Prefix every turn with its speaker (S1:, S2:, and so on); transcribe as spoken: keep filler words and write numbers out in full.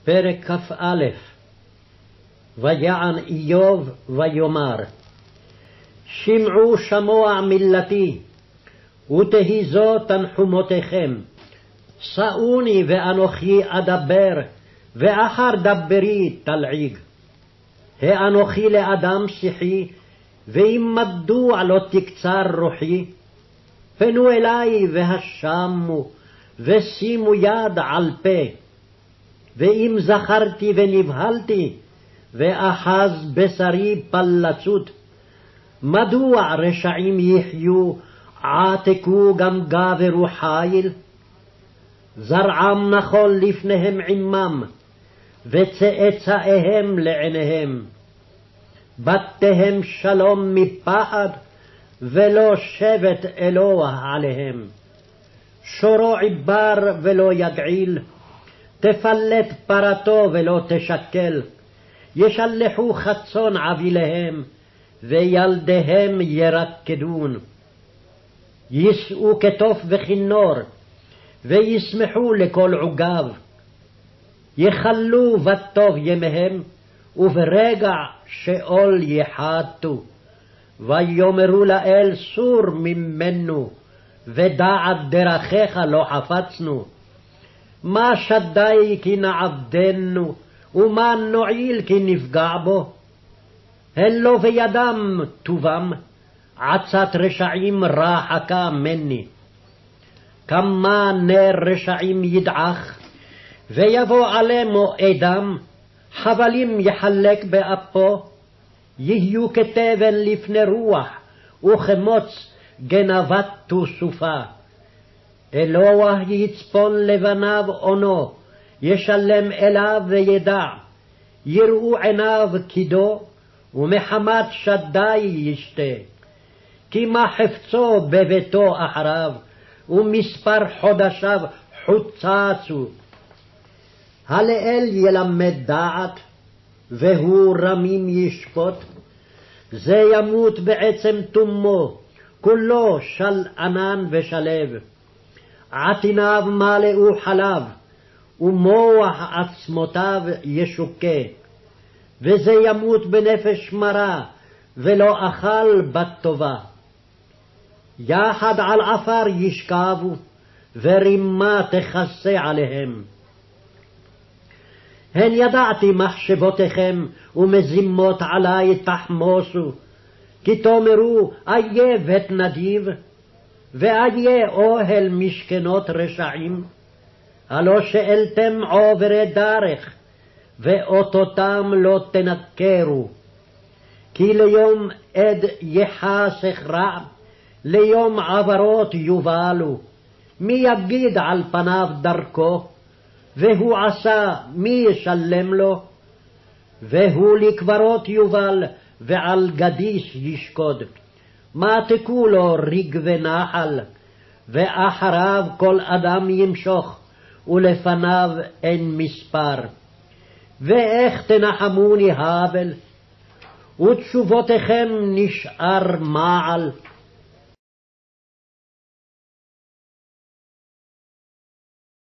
S1: פרק כ"א. ויען איוב ויאמר, שמעו שמוע מילתי, ותהי זו תנחומותיכם. שאוני ואנוכי אדבר, ואחר דברי תלעיג. האנוכי לאדם שיחי, ואם מדוע לא תקצר רוחי? פנו אלי והשמו, ושימו יד על פה. ואם זכרתי ונבהלתי, ואחז בשרי פלצות, מדוע רשעים יחיו, עתקו גם גברו חיל? זרעם נכון לפניהם עמם, וצאצאיהם לעיניהם. בתיהם שלום מפחד, ולא שבט אלוה עליהם. שורו עיבר ולא יגעיל, תפלט פרתו ולא תשקל. ישלחו חצון עביליהם, וילדיהם ירקדון. יישאו כתוף וכינור, וישמחו לכל עוגב. יחלו בטוב ימיהם, וברגע שאול יחתו. ויאמרו לאל סור ממנו, ודעת דרכיך לא חפצנו. מה שדי כי נעבדנו, ומה נועיל כי נפגע בו? הן לא בידם טובם, עצת רשעים רחקה מני. כמה נר רשעים ידעך, ויבוא עלימו אדם, חבלים יחלק באפו. יהיו כתבן לפני רוח, וכמוץ גנבתו סופה. אלוה יצפון לבניו עונו, ישלם אליו וידע. יראו עיניו קידו, ומחמת שדי ישתה. כי מה חפצו בביתו אחריו, ומספר חודשיו חוצצו. הלאל ילמד דעת, והוא רמים ישפוט. זה ימות בעצם תומו, כולו של ענן ושלב. עטיניו מלאו חלב, ומוח עצמותיו ישוקה. וזה ימות בנפש מרה, ולא אכל בת טובה. יחד על עפר ישכבו, ורימה תכסה עליהם. הן ידעתי מחשבותיכם, ומזימות עלי תחמוסו. כי תאמרו, איה בית נדיב, ואיה אוהל משכנות רשעים. הלא שאלתם עוברי דרך, ואותותם לא תנכרו. כי ליום עד יחסך רע, ליום עברות יובלו. מי יגיד על פניו דרכו, והוא עשה מי ישלם לו? והוא לקברות יובל, ועל גדיש ישקוד. מעתקו לו ריג ונחל, ואחריו כל אדם ימשוך, ולפניו אין מספר. ואיך תנחמוני הבל, ותשובותיכם נשאר מעל.